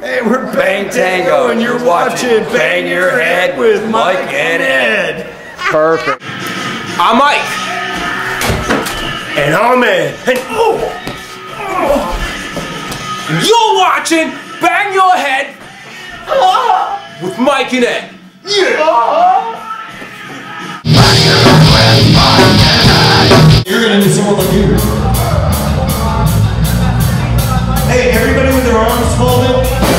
Hey, we're Bang Tango, and you're watching Bang Your Head with Mike and Ed. Perfect. I'm Mike. And I'm Ed. And you're watching Bang Your Head with Mike and Ed. Yeah. You're gonna do someone like you. Hey, everybody with their arms folded.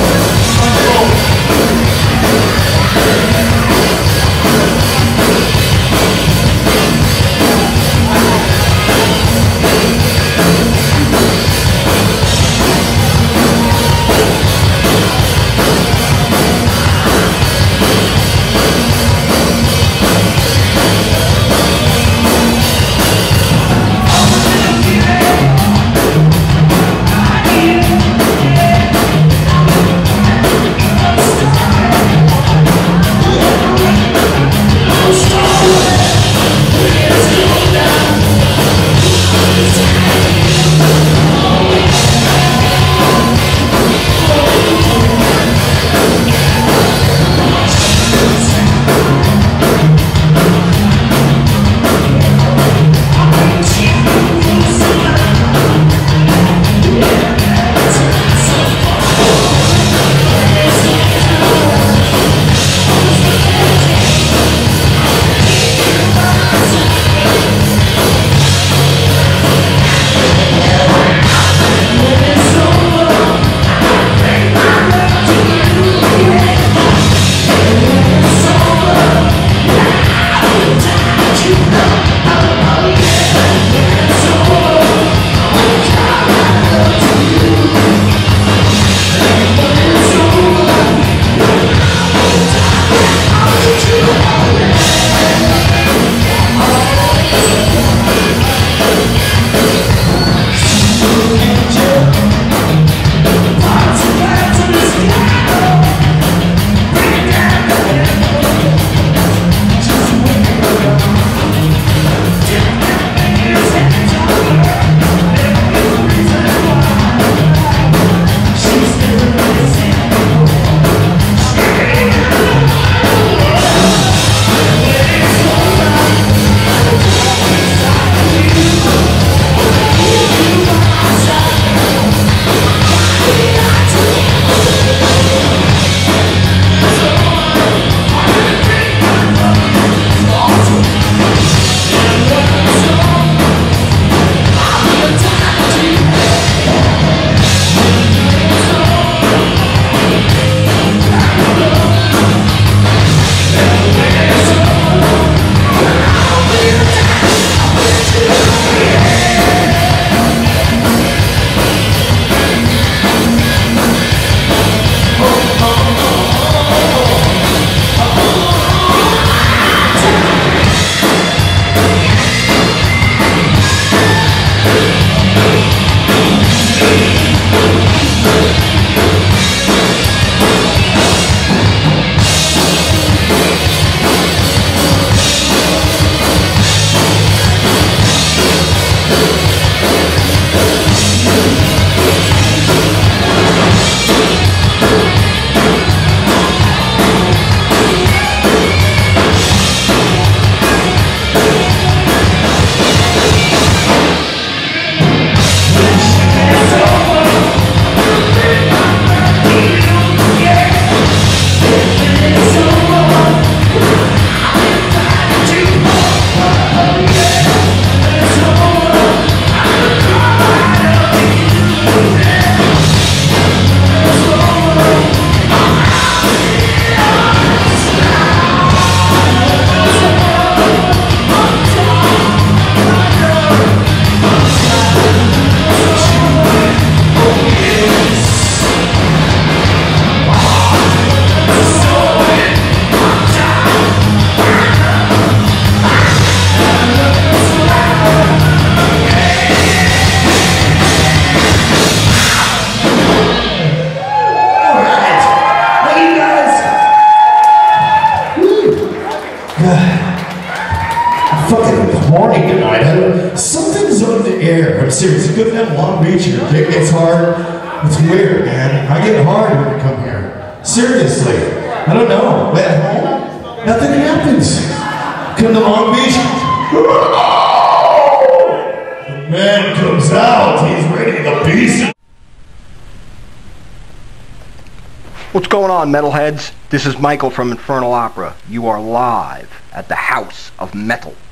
Something's on the air. I'm serious. You go down Long Beach, your dick gets hard. It's weird, man. I get hard when I come home. Seriously. I don't know. At home, nothing happens. Come to Long Beach. The man comes out. He's ready to beast. What's going on, metalheads? This is Michael from Infernal Opera. You are live at the House of Metal.